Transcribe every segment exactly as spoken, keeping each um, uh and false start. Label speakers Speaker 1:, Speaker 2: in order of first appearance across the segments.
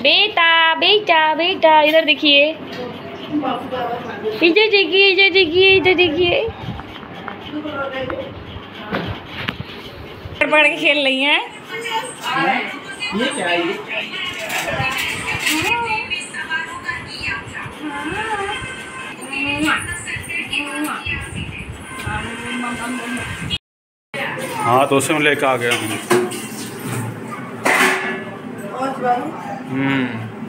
Speaker 1: बेटा बेटा बेटा इधर देखिए, इधर देखिए, इधर देखिए, इधर देखिए, पकड़ के खेल रही हैं।
Speaker 2: ये क्या है?
Speaker 3: हाँ तो उसे मैं लेकर आ गया हूँ। हम्म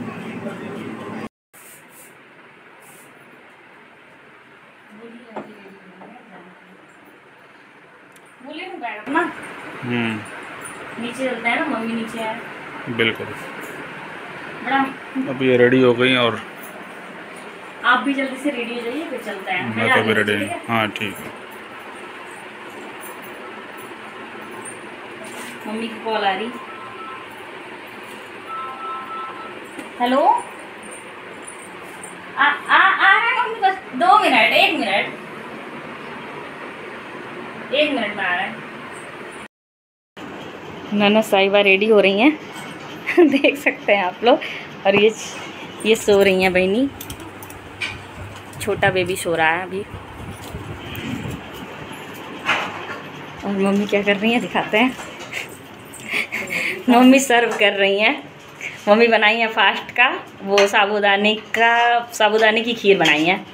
Speaker 3: हम्म
Speaker 1: नीचे चलते हैं ना, मम्मी नीचे है।
Speaker 3: बिल्कुल।
Speaker 1: बड़ा
Speaker 3: अब ये रेडी हो गई और
Speaker 1: आप भी जल्दी से रेडी हो जाइए, फिर चलते हैं।
Speaker 3: मैं तो भी रेडी हूँ। हाँ ठीक है।
Speaker 1: मम्मी की कॉल आ रही। हेलो, आ आ आ रहा है मम्मी, बस दो मिनट, एक मिनट, एक मिनट में आ रहा है। नन्हा साहिबा रेडी हो रही हैं देख सकते हैं आप लोग। और ये ये सो रही हैं बहनी, छोटा बेबी सो रहा है अभी। और मम्मी क्या कर रही हैं दिखाते हैं। मम्मी सर्व कर रही हैं। मम्मी बनाई है फास्ट का वो साबूदाने का साबूदाने की खीर बनाई है।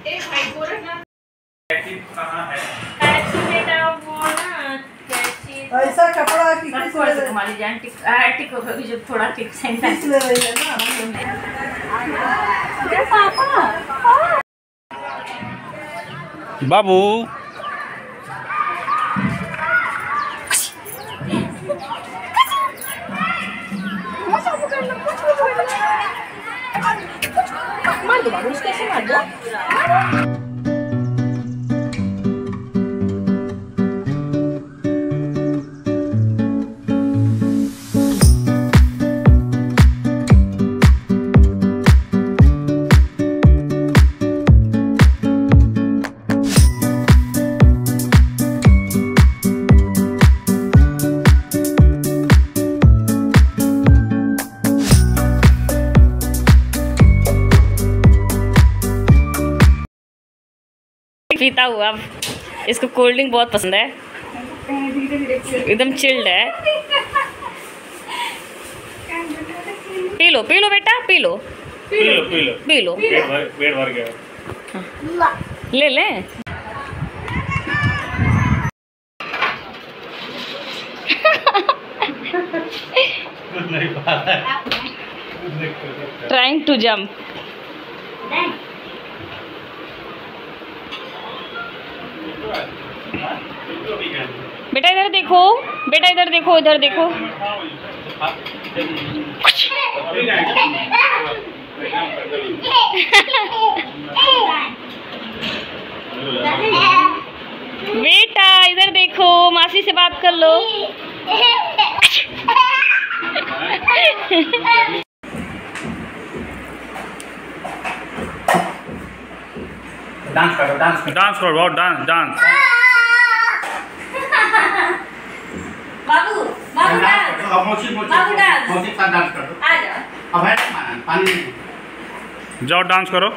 Speaker 2: ऐसा कपड़ा की किस ले
Speaker 1: तुम्हारी जान टिक टिक हो गई, जो थोड़ा टिक सेंट
Speaker 2: किस ले रही है ना।
Speaker 1: पापा
Speaker 3: बाबू
Speaker 1: मार दो बाबू, कैसे मार दो। पीता हुआ, इसको कोल्ड ड्रिंक बहुत पसंद है, एकदम चिल्ड है। पी लो पी लो बेटा, पी लो
Speaker 3: पी लो पी लो
Speaker 1: पी लो,
Speaker 3: पेट भर गया।
Speaker 1: ले लें। Trying to jump. बेटा इधर देखो, बेटा इधर देखो, इधर देखो। बेटा इधर देखो, मासी से बात कर लो।
Speaker 3: डांस करो, डांस डांस करो, बहुत डांस डांस।
Speaker 1: बाबू बाबू डांस,
Speaker 2: मोची मोची
Speaker 1: बाबू डांस,
Speaker 2: मोची का डांस करो।
Speaker 1: आ जाओ।
Speaker 2: अब है पानी
Speaker 3: जाओ डांस करो।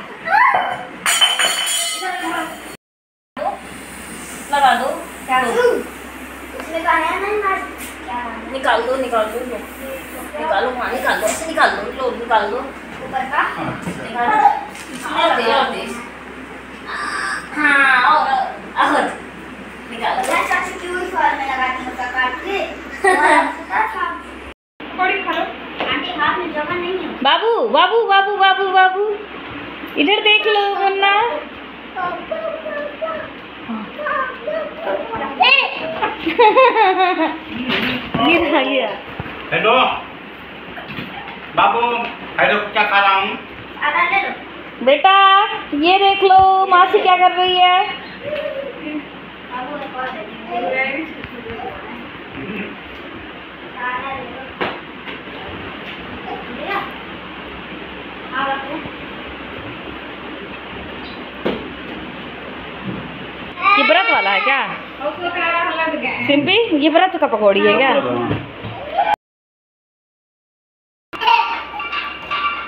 Speaker 1: लगा दो, क्या दो? उसमें कहा है नहीं मार, निकाल दो निकाल दो, निकालो वहाँ, निकाल दो, ऐसे निकाल दो, लो निकाल दो ऊपर का, निकाल दो। और दे और दे, हाँ और और निकाल दो। चाची क्यों इस वाल में लगाती हो काट के? थोड़ी खा लो, आंटी हाथ में जगह नहीं है। बाबू बाबू बाबू बाबू बाबू इधर देख लो मुन्ना। गिर आ गया।
Speaker 2: हेलो बाबू, हेलो क्या खा रहा हूँ?
Speaker 1: बेटा ये देख लो मासी क्या कर रही है। ये व्रत वाला है क्या? सिंपी ये व्रत का पकौड़ी है क्या?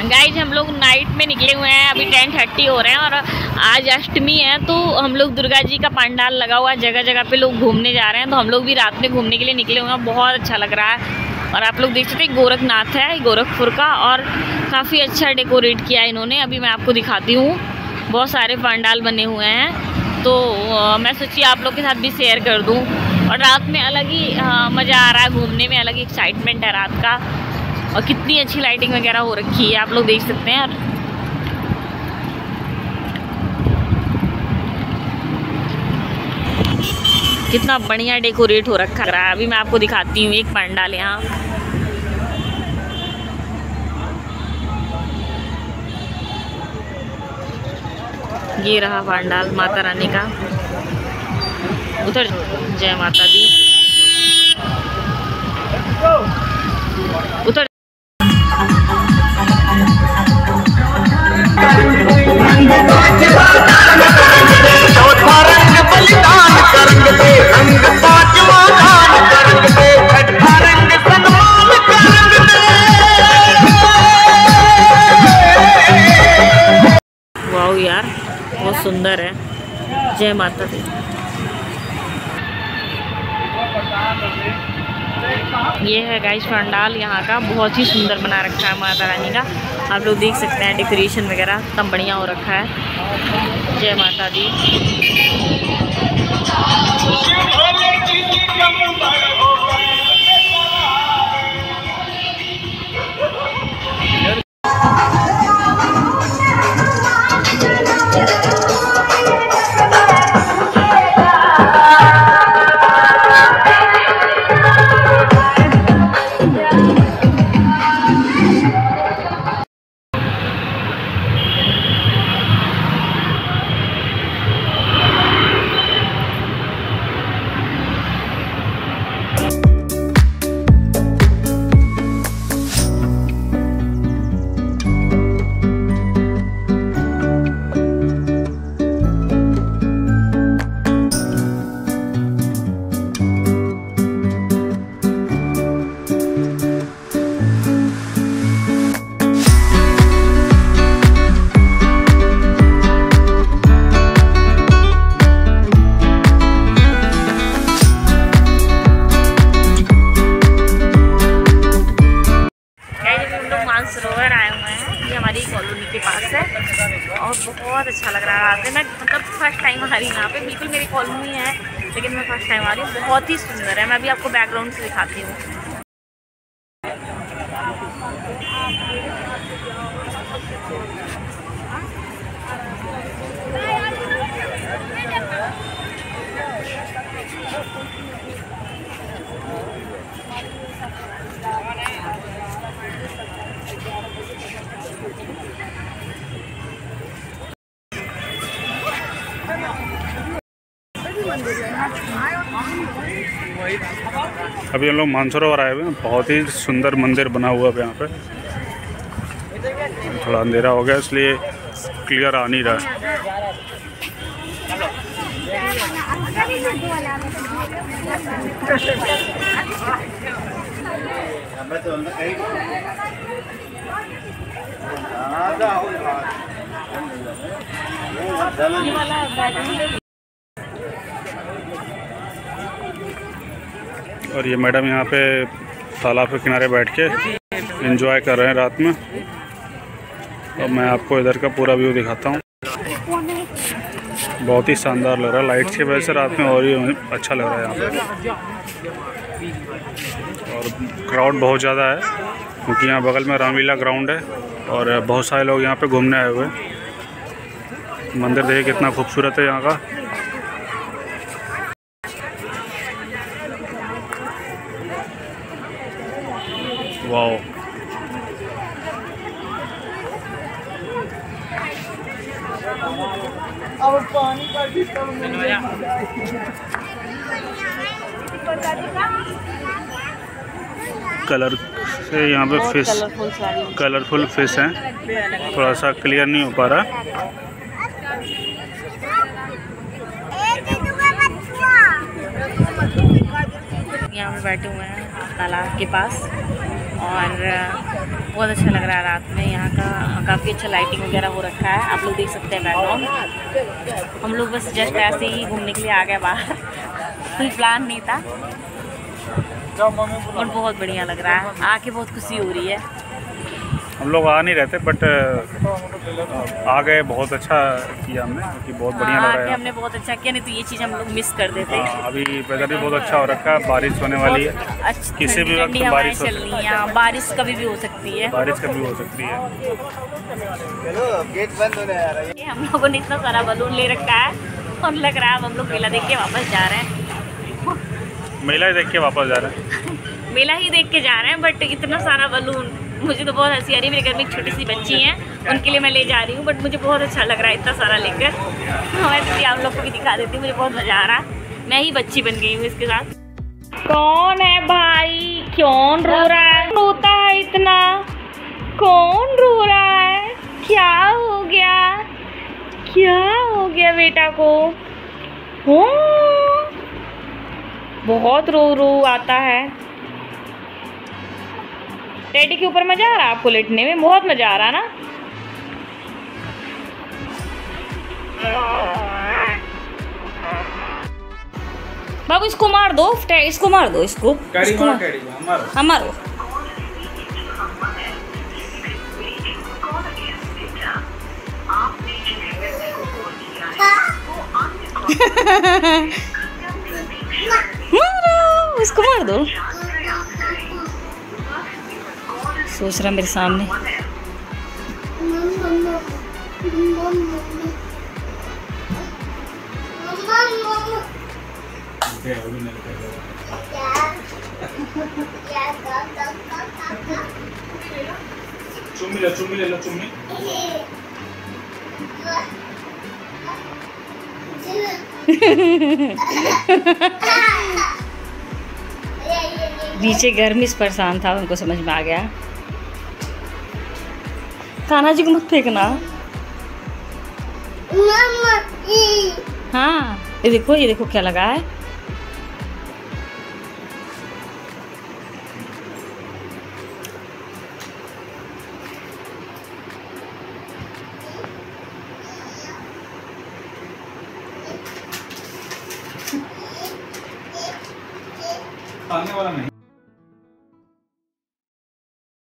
Speaker 1: गाइज हम लोग नाइट में निकले हुए हैं, अभी टेन थर्टी हो रहे हैं और आज अष्टमी है तो हम लोग दुर्गा जी का पंडाल लगा हुआ है, जगह जगह पे लोग घूमने जा रहे हैं। तो हम लोग भी रात में घूमने के लिए निकले हुए हैं, बहुत अच्छा लग रहा है। और आप लोग देख सकते हैं गोरखनाथ है गोरखपुर का और काफ़ी अच्छा डेकोरेट किया है इन्होंने। अभी मैं आपको दिखाती हूँ, बहुत सारे पंडाल बने हुए हैं तो आ, मैं सोची आप लोग के साथ भी शेयर कर दूँ। और रात में अलग ही मज़ा आ रहा है, घूमने में अलग एक्साइटमेंट है रात का। और कितनी अच्छी लाइटिंग वगैरह हो रखी है, आप लोग देख सकते हैं। और कितना बढ़िया डेकोरेट हो रखा है। अभी मैं आपको दिखाती हूँ एक पंडाल यहाँ। ये रहा पंडाल माता रानी का, उधर जय माता दी, उधर वाओ यार बहुत सुंदर है। जय माता दी। ये है गाइस पंडाल यहाँ का, बहुत ही सुंदर बना रखा है माता रानी का। आप लोग देख सकते हैं डेकोरेशन वगैरह एकदम बढ़िया हो रखा है। जय माता दी। सरोवर आए हुए हैं, ये हमारी कॉलोनी के पास है और बहुत अच्छा लग रहा है रात में। मैं मतलब फर्स्ट टाइम आ रही हूँ यहाँ पे, बिल्कुल मेरी कॉलोनी है लेकिन मैं फर्स्ट टाइम आ रही हूँ। बहुत ही सुंदर है, मैं अभी आपको बैकग्राउंड से दिखाती हूँ।
Speaker 3: अभी हम लोग मानसरोवर आए हुए हैं, बहुत ही सुंदर मंदिर बना हुआ है यहाँ पे। थोड़ा अंधेरा हो गया इसलिए क्लियर आ नहीं रहा है। और ये मैडम यहाँ पे तालाब के किनारे बैठ के एंजॉय कर रहे हैं रात में। और मैं आपको इधर का पूरा व्यू दिखाता हूँ, बहुत ही शानदार लग रहा है। लाइट्स की वजह से रात में और ही अच्छा लग रहा है यहाँ पे। और क्राउड बहुत ज़्यादा है क्योंकि यहाँ बगल में रामलीला ग्राउंड है और बहुत सारे लोग यहाँ पे घूमने आए हुए हैं। मंदिर देखिए कितना खूबसूरत है यहाँ का। वाओ,
Speaker 4: और पानी का सिस्टम
Speaker 3: कलर से यहाँ पे फिश, कलरफुल फिश हैं, थोड़ा सा क्लियर नहीं हो पा रहा।
Speaker 1: यहाँ पे बैठे हुए हैं तालाब के पास और बहुत अच्छा लग रहा है रात में। यहाँ का काफ़ी अच्छा लाइटिंग वगैरह हो रखा है, आप लोग देख सकते हैं बैकग्राउंड। हम लोग बस जस्ट ऐसे ही घूमने के लिए आ गए बाहर, कोई प्लान नहीं था और बहुत बढ़िया लग रहा है, आके बहुत खुशी हो रही है।
Speaker 3: हम लोग आ नहीं रहते बट आ गए, बहुत अच्छा किया हमने क्योंकि बहुत बढ़िया लग रहा है।
Speaker 1: हमने बहुत अच्छा किया, नहीं तो ये चीज़ हम लोग मिस कर देते।
Speaker 3: हाँ, अभी वेदर भी बहुत अच्छा हो रखा है, बारिश होने वाली है,
Speaker 1: अच्छा,
Speaker 3: किसी भी वक्त बारिश हो
Speaker 1: चल रही है, बारिश कभी भी हो सकती है,
Speaker 3: बारिश कभी हो सकती है।
Speaker 4: गेट बंद होने आ रहा है।
Speaker 1: हम लोगों ने इतना सारा बलून ले रखा है और लग रहा है अब हम लोग मेला देख के वापस जा रहे हैं।
Speaker 3: मेला ही देख के वापस जा रहे हैं
Speaker 1: मेला ही देख के जा रहे हैं, बट इतना सारा बलून, मुझे तो बहुत हंसी आ रही है। मेरे घर में एक छोटी सी बच्ची है, उनके लिए मैं ले जा रही हूँ, बट मुझे बहुत अच्छा लग रहा है इतना सारा लेकर। मैं आप लोग को भी दिखा देती हूँ, मुझे बहुत मज़ा आ रहा है, मैं ही बच्ची बन गई हूँ इसके साथ। कौन है भाई, कौन रो रहा है, रोता है इतना, कौन रो रहा है, क्या हो गया, क्या हो गया बेटा को, हो बहुत रो रो आता है। टेडी के ऊपर मजा आ रहा है आपको, लेटने में बहुत मजा आ रहा है ना। बाबू इसको मार दो, इसको मार दो, इसको इसको मार, हाँ मारो। मारो, इसको मार दो। सोच रहा मेरे सामने।
Speaker 2: चुम्मी ले, चुम्मी ले लो, चुम्मी।
Speaker 1: नीचे गर्मी से परेशान था, उनको समझ में आ गया। कान्हा जी को मत फेंकना। हाँ ये देखो, ये देखो क्या लगा है।
Speaker 2: खाने वाला नहीं।